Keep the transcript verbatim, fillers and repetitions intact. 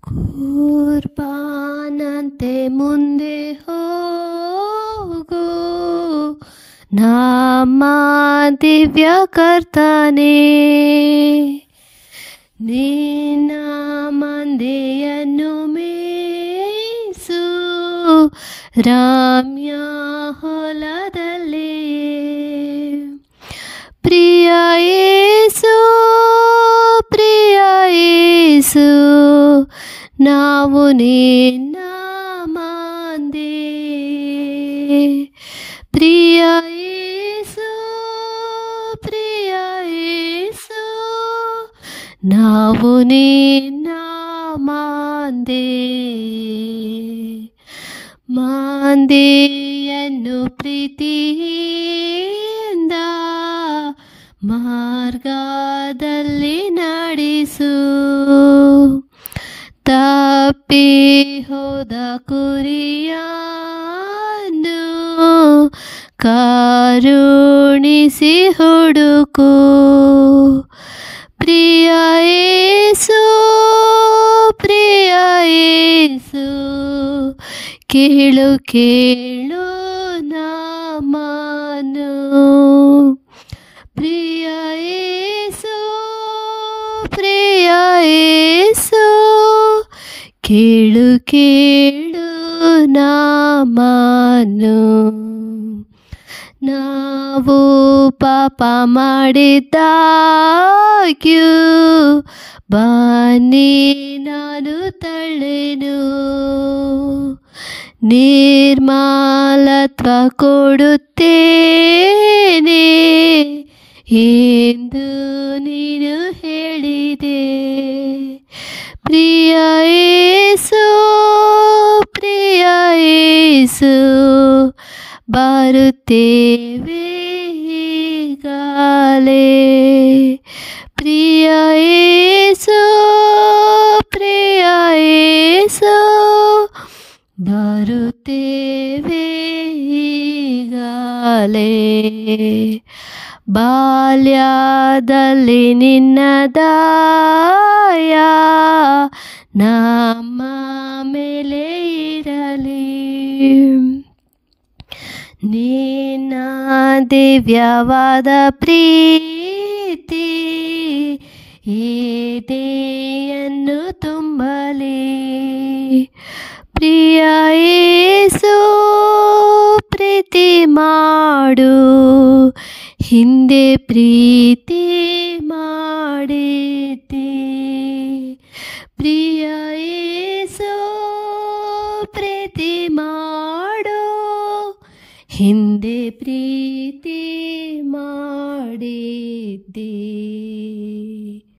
ಕುರ್ಬಾನಂತೆ ಮುಂದೆ ಹೋಗು ನಮ್ಮ ದಿವ್ಯ ಕರ್ತನೇ, ನಿನ್ನ ಮಂದೆಯನ್ನು ಮೇಸು ರಮ್ಯ ಹೊಲದಲ್ಲಿ. ಪ್ರಿಯ ಯೇಸು, ಪ್ರಿಯ ಯೇಸು, ನಾವು ನಿನ್ನ ಮಂದೆ. ಪ್ರಿಯ ಯೇಸು, ಪ್ರಿಯ ಯೇಸು, ನಾವು ನಿನ್ನ ಮಂದೆ. ಮಂದೆಯನ್ನು ಪ್ರೀತಿಯಿಂದ ಮಾರ್ಗದಲ್ಲಿ ನಡೆಸು. ತಪ್ಪಿ ಹೋದ ಕುರಿಯನ್ನು ಕರುಣಿಸಿ ಹುಡುಕು. ಪ್ರಿಯ ಯೇಸು, ಪ್ರಿಯ ಯೇಸು, ಕೇಳು ಕೇಳು ನಮ್ಮನ್ನು. ಪ್ರಿಯ ಯೇಸು, ಪ್ರಿಯ ಯೇಸು, ಕೇಳು ಕೇಳು ನಮ್ಮನ್ನು. ನಾವು ಪಾಪ ಮಾಡಿದ್ದಾಗ್ಯೂ ಬನ್ನಿ ನಾನು ತಳ್ಳೆನು. ನಿರ್ಮಲತ್ವ ಕೊಡುತ್ತೇನೆ ಎಂದು ನೀನು ಹೇಳಿದೆ. ಪ್ರಿಯ ಯೇಸು, ಪ್ರಿಯ ಯೇಸು, ಬರುತ್ತೇವೆ ಈಗಲೇ. ಪ್ರಿಯ ಯೇಸು, ಪ್ರಿಯ ಯೇಸು, ಬರುತ್ತೇವೆ ಈಗಲೇ. ಬಾಲ್ಯದಲ್ಲಿ ನಿನ್ನ ದಯ ನಮ್ಮ ಮೇಲೆ ಇರಲಿ. ನಿನ್ನ ದಿವ್ಯವಾದ ಪ್ರೀತಿ ಎದೆಯನ್ನು ತುಂಬಲಿ. ಪ್ರಿಯ ಯೇಸು, ಪ್ರೀತಿ ಮಾಡು, ಹಿಂದೆ ಪ್ರೀತಿ ಮಾಡಿದ್ದಿ. ಪ್ರಿಯ ಯೇಸು, ಪ್ರೀತಿ ಮಾಡು, ಹಿಂದೆ ಪ್ರೀತಿ ಮಾಡಿದ್ದಿ.